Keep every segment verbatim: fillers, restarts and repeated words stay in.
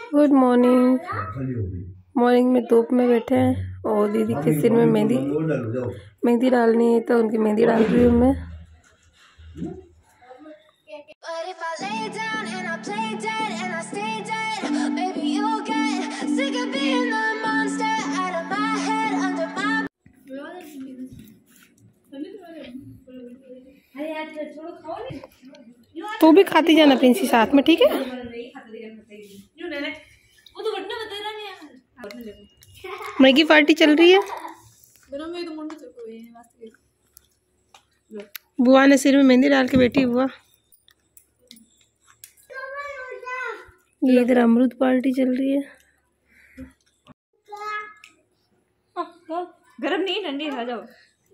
Good morning. Morning में धूप में बैठे हैं और दीदी के सिर में मेहंदी मेहंदी डालनी है तो उनकी मेहंदी डाल रही हूँ मैं। तू भी खाती जाना प्रिंसी साथ में, ठीक है? मैगी पार्टी चल रही है। बुआ ने सिर में मेहंदी डाल के बैठी हुआ। ये इधर अमरूद पार्टी चल रही है। गरम नहीं, ठंडी खा जाओ।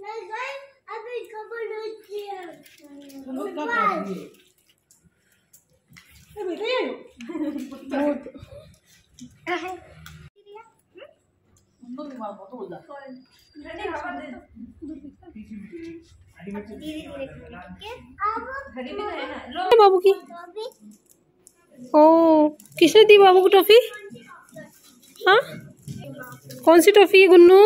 बाबू की ओ किसने दी बाबू को टॉफी? हाँ, कौन सी टॉफी है गुन्नू?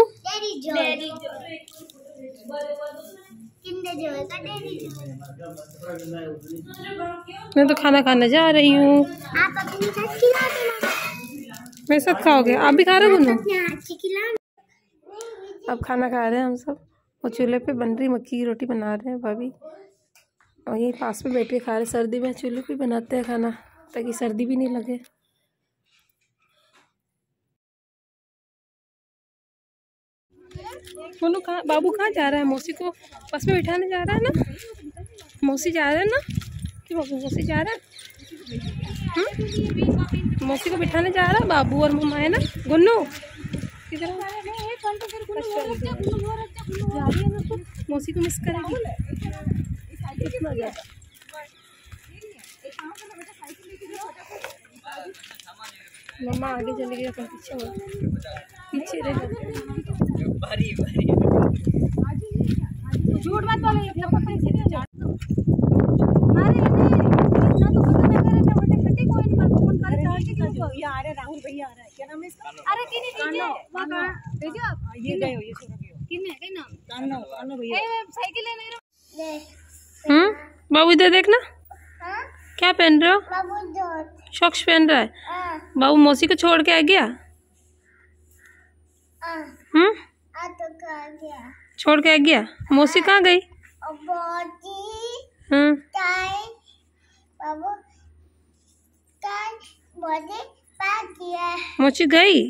मैं तो खाना खाने जा रही हूँ। आप अपने साथ खिला देना। मेरे साथ खाओगे? आप भी खा रहे हो गुन्नू? अब खाना खा रहे हैं हम सब और चूल्हे पे बन रही मक्की की रोटी बना रहे हैं भाभी और यही पास में बैठ के खा रहे। सर्दी में चूल्हे पे बनाते हैं खाना ताकि सर्दी भी नहीं लगे। बोलो कहाँ बाबू कहाँ जा रहा है? मौसी को बस में बिठाने जा रहा है ना? मौसी जा रहा है ना कि बाबू मौसी जा रहा है? मौसी को बिठाने जा रहा है बाबू और मम्मा है ना? गुन्नू किधर मौसी को मिस करेगी कितना ज्यादा। मम्मा आगे चले गए अपन पीछे हो पीछे रह भारी भारी झूठ मत बोलो। ये अपना पैसे नहीं जा अरे इतना तो पता नहीं करे मैं बटे फटे कोई नहीं मत फोन करे चार के क्यों ये आ रहे राहुल भैया आ रहा है। क्या नाम है इसका? अरे किने दीजिए वहां का भेजो आप। ये गए हो ये छोड़ गए हो किने के नाम कानो कानो भैया ए साइकिल लेने ले। हम्म बाबू इधर देखना। हां क्या पहन रहे हो? बाबू शॉक्स पहन रहा है। हां बाबू मौसी को छोड़ के आ गया। हां हम्म आ तो आ गया छोड़ के आ गया। मौसी कहाँ गई? हम्म मौसी गई।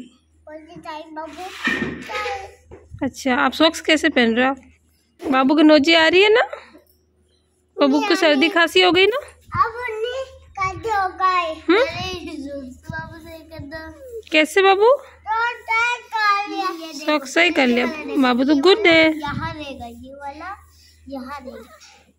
अच्छा आप सॉक्स कैसे पहन रहे हो? बाबू की नोजी आ रही है ना? बाबू को सर्दी खांसी हो गई ना? कैसे बाबू? सॉक्स सही कर लिया बाबू तो गुड है। यहाँ रहेगा ये वाला यहाँ रहेगा।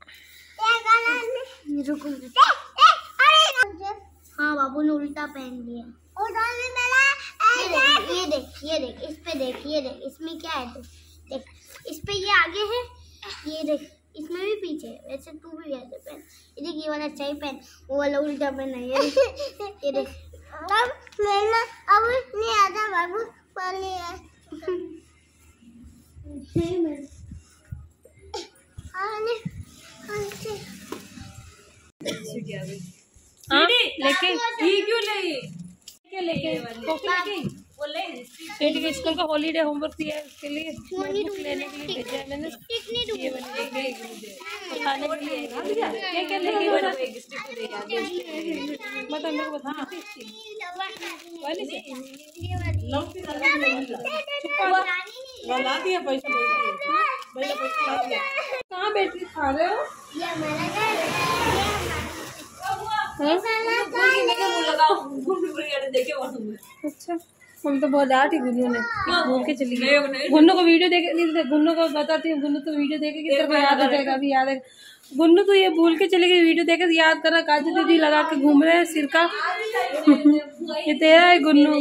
हाँ बाबू ने उल्टा पहन लिया। ये देख ये देख ये देख इस पे देख ये देख इसमें क्या है देख देख इस पे ये आगे है ये देख इसमें भी पीछे है। वैसे तू भी ऐसे पहन। ये देख ये वाला चाहिए पहन वो वाला उल्टा पहन है ये ये देख अब मैं अब नहीं आता बाबू पाले है। लेके ये क्यों ले क्या लेके लेके स्कूल का हॉलीडे होमवर्क दिया है उसके लिए बुक लेने के लिए भेजा है मैंने। ये वाली खाने के लिए क्या क्या लेके मतलब मेरे को बता ला दिया पैसा कहाँ बैठ के खा रहे हो? अच्छा हम तो बहुत डांटी गुन्नू ने भूल के चली गई। गुन्नू को वीडियो देखे गुन्नू को बताती हूँ। गुन्नू तो वीडियो देखे तेरे को याद आ जाएगा अभी याद है। गुन्नू तो ये भूल के चली गई वीडियो देखे याद करना। काजू दीदी लगा के घूम रहे हैं सिर का। ये तेरा है गुन्नू।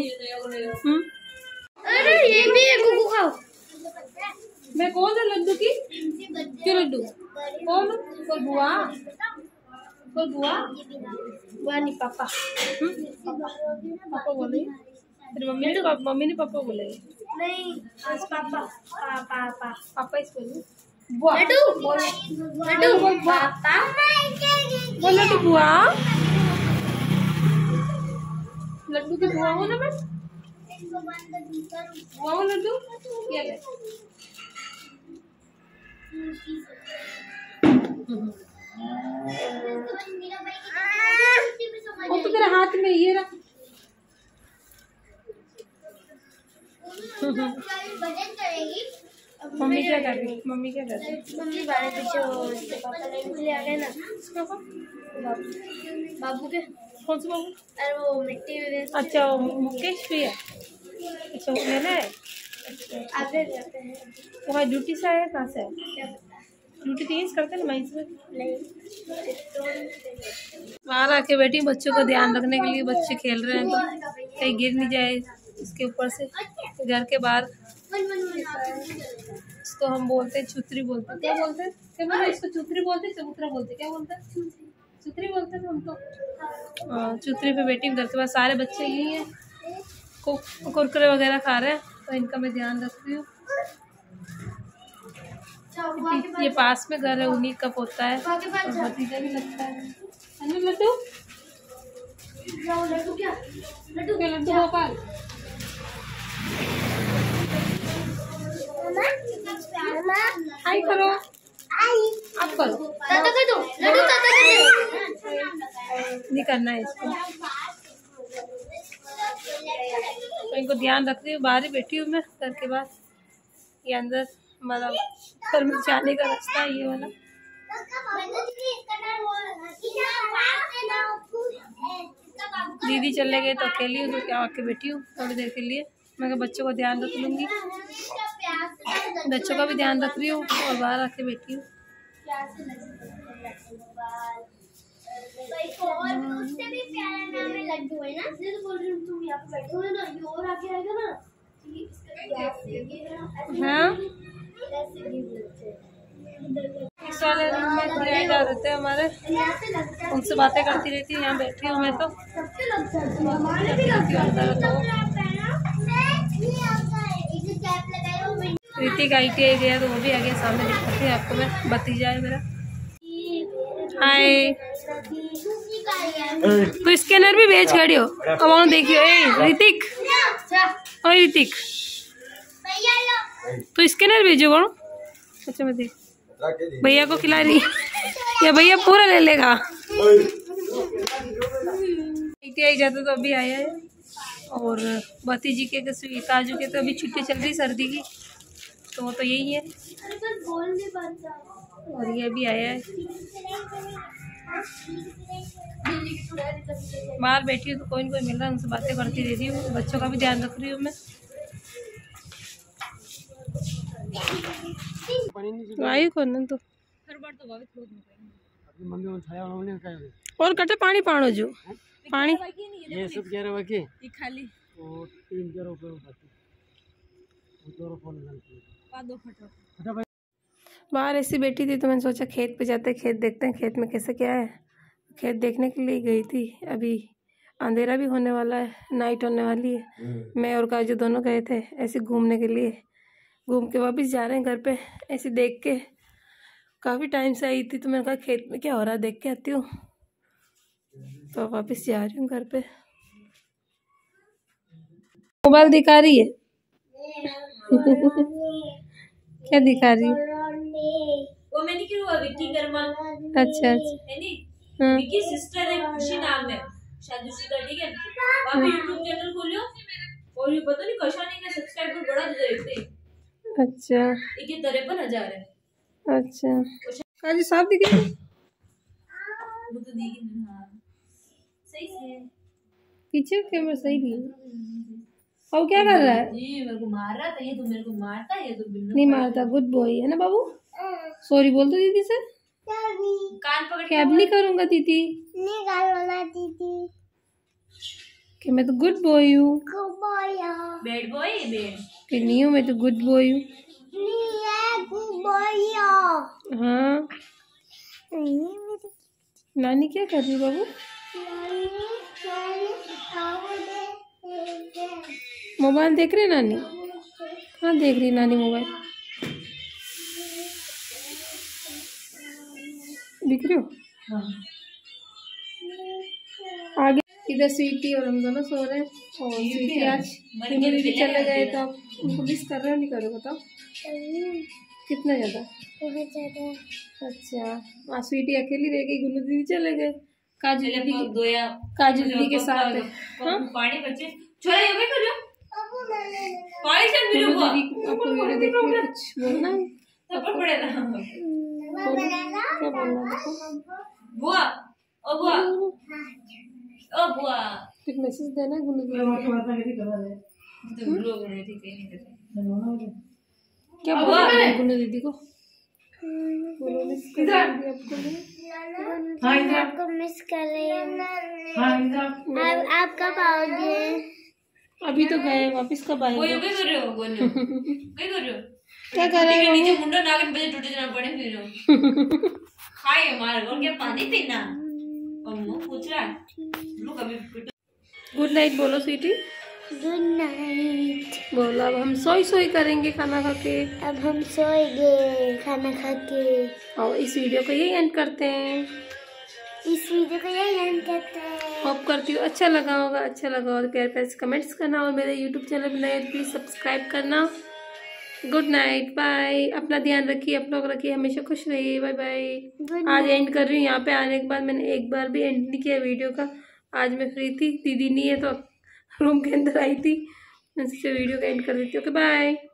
अरे ये भी है कुकू खाओ। मैं कौन है लड्डू की? क्यों लड्डू कौन? बुआ कोई बुआ बुआ नहीं पापा पापा पापा बोले तेरी मम्मी ने मम्मी ने पापा बोले नहीं बस पापा पापा पापा पापा इसको बुआ लड्डू लड्डू पापा बोल लड्डू बुआ लड्डू की बुआ हो ना मैं बुआ हो लड्डू क्या ले वो तो तेरे हाथ में ये रख मम्मी क्या कर रही मम्मी क्या कर रही मम्मी बारे पीछे पापा ले आ गए ना बाबू के कौन से बाबू अरे वो मिट्टी में अच्छा वो मुकेश भी है अच्छा वो लेना है आगे जाते हैं वो ड्यूटी से आया कहाँ से ड्यूटी तेज करते ना वहीं से बाहर आके बैठी बच्चों का ध्यान रखने के लिए बच्चे खेल रहे हैं तो कहीं गिर नहीं जाए इसके ऊपर से घर के बाहर इसको हम बोलते हैं छुतरी बोलते हैं क्या बोलते हैं क्या बोलते हैं इसको छुतरी बोलते हैं चबूतरा बोलते हैं क्या बोलते हैं छुतरी बोलते हैं हम तो छुतरी पे बैठी घर के पास सारे बच्चे यही हैं कुरकुरे वगैरह खा रहे हैं तो इनका मैं ध्यान रख रही हूँ ये पास में घर है उन्हीं का पोता है भतीजा भी लगता है लड्डू लड्डू क्या लड्डू क्या लड्डू गोपाल हाय करो आप करो ताता कर दो लड्डू ताता कर दो नहीं करना है इसको तो इनको ध्यान रख रही हूँ बाहर ही बैठी हूँ मैं घर के बाहर ये अंदर मतलब घर में जाने का रास्ता है ये वाला दीदी चले गए तो अकेली हूँ तो क्या आके बैठी हूँ थोड़ी देर के लिए मैं बच्चों का ध्यान रख लूँगी बच्चों का भी ध्यान रख रही हूँ और बाहर आके बैठी हूँ उससे भी प्यारा नाम है लड्डू है ना इसलिए तो बोल रही हूँ तुम यहाँ पे बैठे हो ना ये और आगे आएगा ना हाँ इस वाले रूम में भैया जा रहते हैं हमारे उनसे बातें करती रहती हूँ यहाँ बैठी हूँ मैं तो ऋतिक आई टी आई गया तो वो भी आगे सामने दिखाती है आपको मैं भतीजा है मेरा हाय तो स्कैनर भी भेज खड़ी हो अब वहाँ देखियो ए ऋतिक ओ ऋतिक तो स्कैनर भेजो कौन अच्छा मैं देख भैया को खिला रही या भैया पूरा ले लेगा आई जाता तो अभी आया है और भतीजी के काजू के तो अभी छुट्टी चल रही सर्दी की तो वो तो यही है और ये अभी आया है बाहर बैठी हूँ तो कोई ना कोई मिल रहा है उनसे बातें करती रहती हूँ बच्चों का भी ध्यान रख रही हूँ मैं वायु कौन तो हर बार तो और कटे पानी पानो जो पानी ये सब ग्यारह बजे ये खाली और तीन ग्यारह रुपये बाहर ऐसी बैठी थी तो मैंने सोचा खेत पे जाते खेत देखते हैं खेत में कैसे क्या है खेत देखने के लिए गई थी अभी अंधेरा भी होने वाला है नाइट होने वाली है मैं और काजू दोनों गए थे ऐसे घूमने के लिए घूम के वापस जा रहे हैं घर पे ऐसे देख के काफ़ी टाइम से आई थी तो मैंने कहा खेत में क्या हो रहा है देख के आती हूँ तो वापस जा रही हूँ घर पे मोबाइल दिखा रही है क्या दिखा रही है वो मैंने क्यों विक्की कर्मा अच्छा अच्छा है नी विक्की सिस्टर है खुशी नाम है शादीशुदा ठीक है वहाँ पे यूट्यूब चैनल खोलियो और ये पता नहीं कशा नहीं का सब्सक्राइबर बड़ा देखते अच्छा एक तिरपन हजार है अच्छा काजू साफ दिखे वो तो देखी हाँ सही से पीछे कैमरा सही नहीं और क्या कर रहा है जी मेरे को मार रहा था ये तो मेरे को मारता है ये तो बिल्कुल नहीं मारता गुड बॉय है ना बाबू सॉरी बोल दो दीदी से कान पकड़ क्या नहीं करूंगा दीदी नहीं गालवाला दीदी कि मैं तो गुड बॉय हूँ good boy bad boy bad कि नहीं हूँ मैं तो गुड बॉय हूँ नहीं है गुड बॉय हाँ नानी क्या कर रही बाबू? मोबाइल देख रही नानी? हाँ देख रही नानी मोबाइल। दिख रही हो? हाँ। आगे इधर स्वीटी और हम दोनों सो रहे हैं। और स्वीटी आज उन्हें भी चले गए तो आप उनको मिस कर रहे हो नहीं कर रहे बताओ? कितना ज़्यादा? बहुत ज़्यादा। अच्छा आज स्वीटी अकेली रह गई, गुल्लू दीदी चले गए काजू दीदी दोया काजू दीदी के साथ। हाँ पानी बच्चे छोड़ा ये भी करो पानी से भी गुल्लू रुको दीदी आपको वीडियो देख के कुछ बोलना है? थप्पड़ पड़ेगा। बोलो, क्या बोलना है देखो? बुआ ओ बुआ ओ बुआ कुछ मैसेज देना है गुल्लू दीदी को? तो लोग नहीं ठीक है नहीं करते क्या बोलना है गुल्लू दीदी को? बोलो मिस कर रही आपको। आपको मिस कर रही हूँ। आप आप कब आओगे? अभी तो गए, वापस कब वो आएंगे? ये क्या कर रहे हो गोनू क्या कर रहे हो? क्या कर रहे हो? नीचे मुंडा नागिन बजे टूटे जाना पड़े फिर हो खाए मार और क्या पानी पीना अम्मू पूछ रहा है लोग अभी गुड नाइट बोलो स्वीटी। Good night. बोलो अब हम सोई सोई करेंगे खाना खा के। अब हम सोएंगे खाना खा के। और इस वीडियो को यही एंड करते हैं। इस वीडियो को यही एंड करते हैं। होप करती हूँ अच्छा लगा होगा। अच्छा लगा और प्यार प्यार से कमेंट्स करना और मेरे यूट्यूब चैनल पर नए प्लीज़ सब्सक्राइब करना। Good night bye. अपना ध्यान रखिए, आप लोग रखिए, हमेशा खुश रहिए। Bye bye. आज एंड कर रही हूँ। यहाँ पे आने के बाद मैंने एक बार भी एंड नहीं किया वीडियो का। आज मैं फ्री थी, दीदी नहीं है तो रूम के अंदर आई थी, मैं वीडियो का एंड कर देती हूँ। Okay bye.